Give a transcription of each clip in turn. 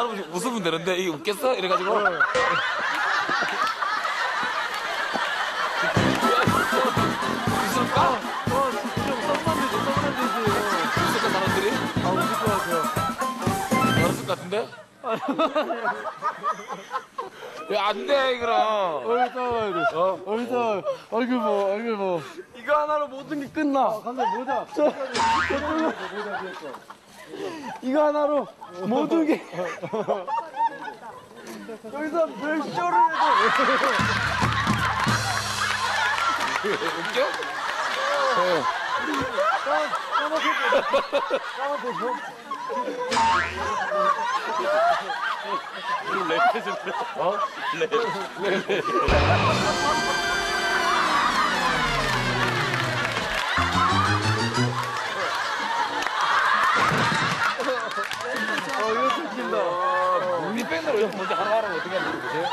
할아버지 웃으면 되는데 이게 웃겠어? 이래가지고. 웃을까? 좀 썸만 되지. 웃을까 사람들이? 아, 웃을 것 같아요. 웃을 것 같은데? 야, 안 돼, 이거랑. 얼굴 따와야 돼. 얼굴 따와. 얼굴 뭐. 이거 하나로 모든 게 끝나. 감독 모자. 이거 하나로 모든 게. 여기서 별 쇼를 해도. 웃겨? 랩 해준다. 어? 랩. 이거 웃긴다. 우리 밴드로 이거 먼저 하라고 어떻게 하는지 보세요.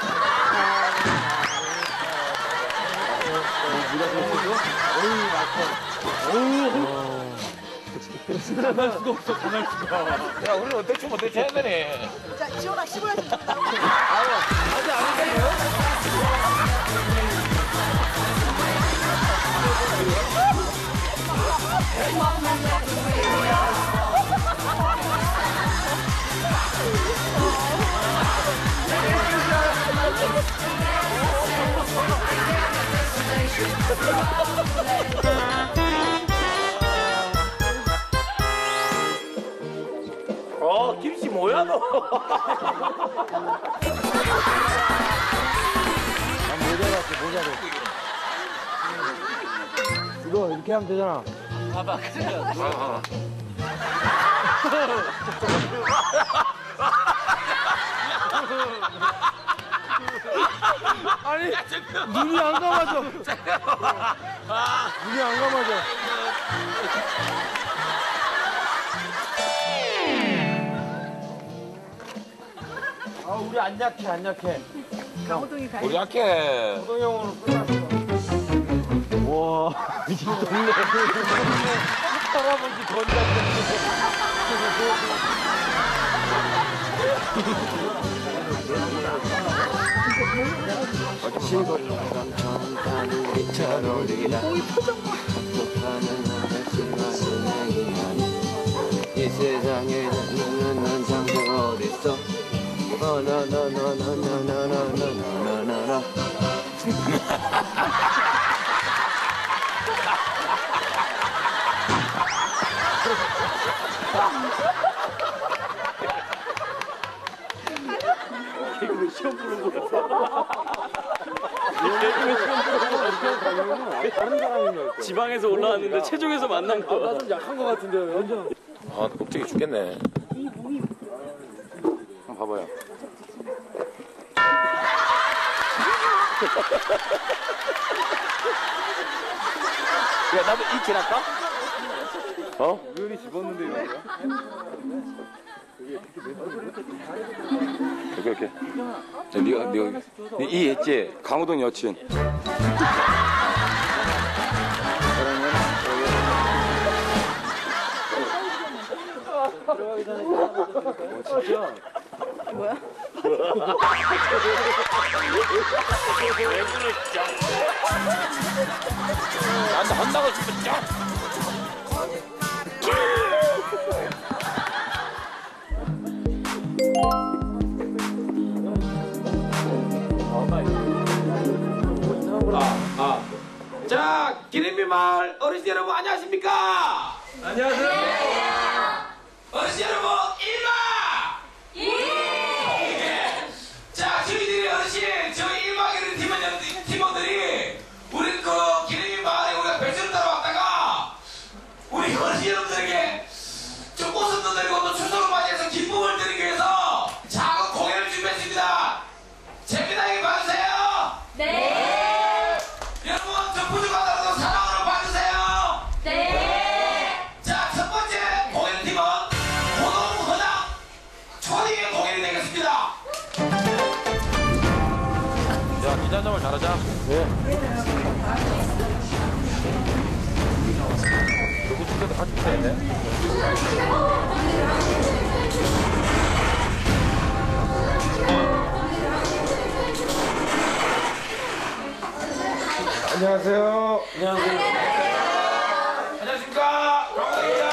가날 수가 없어, 가날 수가. 야, 우리는 어떻게 춤 어떻게 해야 되니? 자, 지원아, 15년 좀 나오고. 아직 안 했어요? 김치 뭐야, 너? 난 모자로. 이거 이렇게 하면 되잖아. 봐봐, 그래. 아니, 눈이 안 감아져. 눈이 안 감아져. 아, 우리 안 약해. 강호동이 가. 우리 약해. 호동형으로 끝났어. 와, 이 동네 할아버지 이 세상에 난 장소가 어딨어? 나나나나나나나나나나나. 개그맨 시험 보는 거야. 다른 사람인 거. 지방에서 올라왔는데 체중에서 만난 거. 나 좀 약한 거 같은데 완전. 아, 껍데기 죽겠네. 한번 봐봐요. 야, 나도 이렇게 할까? 어? 우연히 집었는데 이런 거야? 이렇게. 네가 이해했지? 강호동 여친. 들어가기 전에 진짜. 뭐야? 나한테 한다고 진짜. 자, 기린비 마을 어르신 여러분 안녕하십니까? 안녕하세요. 어르신 여러분 일마! 자, 저희들이 어르신 저희 일마기를 팀원들이 우리 그 기린비 마을에 우리가 백수를 따라왔다가 우리 어르신 여러분들에게 좀 웃음도 드리고 또 추석을 맞이해서 기쁨을 드리기 위해서 작은 공연을 준비했습니다. 재미나게 봐주세요. 네. 여러분 저 부족하더라도 사랑으로 봐주세요. 네. 자, 첫 번째 공연팀은 호동허당 초딩의 공연이 되겠습니다. 자, 기자점을 잘하자. 네. 누구 죽여도 같이 해야 돼? 안녕하세요. 안녕하십니까. 강호동입니다.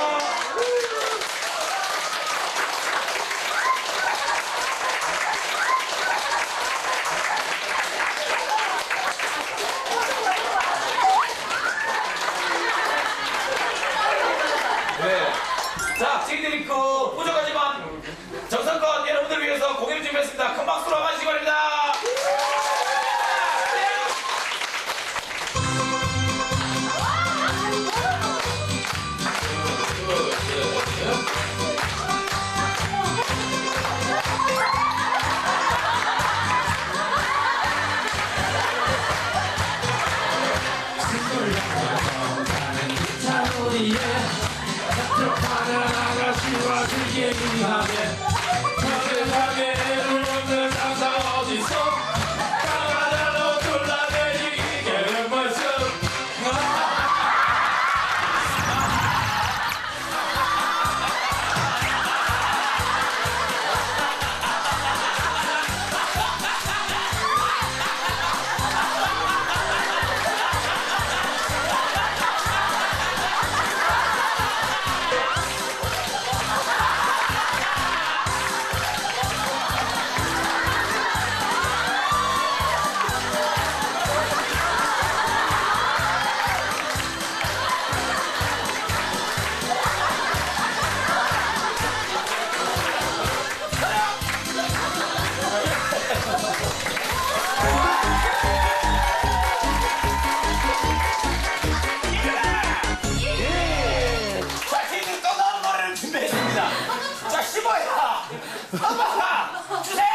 네. 자, 저희들이 그 부족하지만 정성껏 여러분들 위해서 공연 준비했습니다. 큰 박수로 맞으시기 바랍니다. 자, 저희들이 또 다른 노래를 준비했습니다. 자, 15야. 엄마 주세요.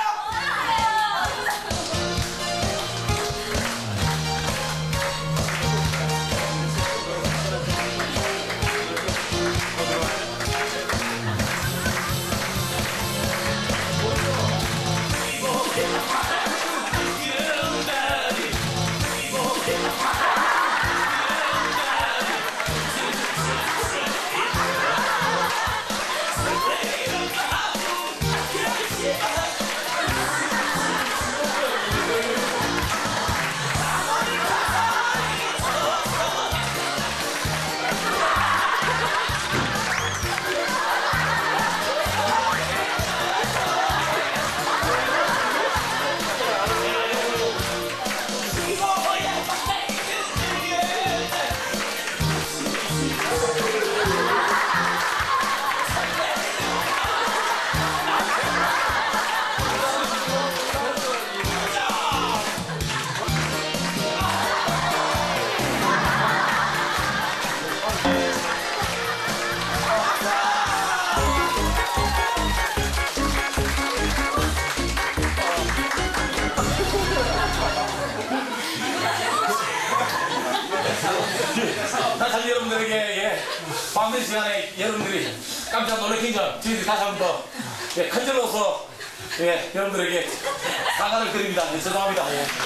다시 여러분들에게 밤늦은 시간에 여러분들이 깜짝 놀라킨 점 저희들이 다시 한 번 더 큰절로서 여러분들에게 사과를 드립니다. 죄송합니다.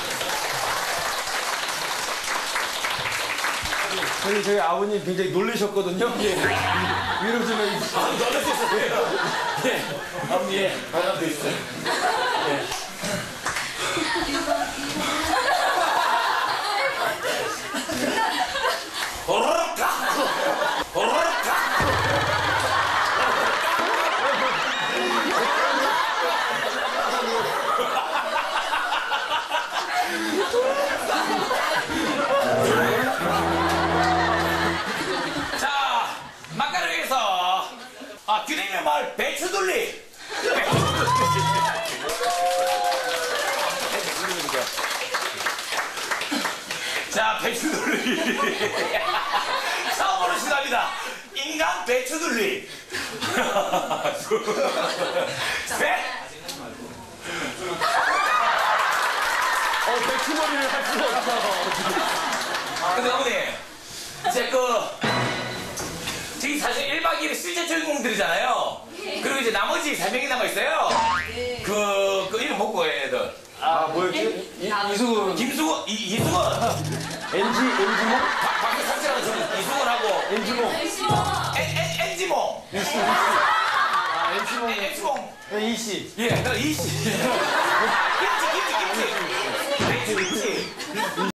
저희 아버님 굉장히 놀라셨거든요. 위로 좀 해주세요. 놀라셨어요. 아버님 반갑게 있어요. 호로로까! 호로로까! 자, 막간을 위해서 규림의 마을 배추돌리. 자, 배추돌리. 처음으로 시작합니다. 인간 배추돌리. 배추머리를 할 수가 없어. 근데 어머니, 이제 저희 사실 1박 2일 실제 주인공들이잖아요. 그리고 이제 나머지 3명이 남아있어요. 그 이름 뭐고 애들. 뭐였지? 이수근. 김수건, 이수건. 엔지몽? 밖에 삭제라는 저는 이수건하고. 엔지몽. 엔지몽. 엔지몽. 엔지몽. 이씨. 예, 이씨. 김치.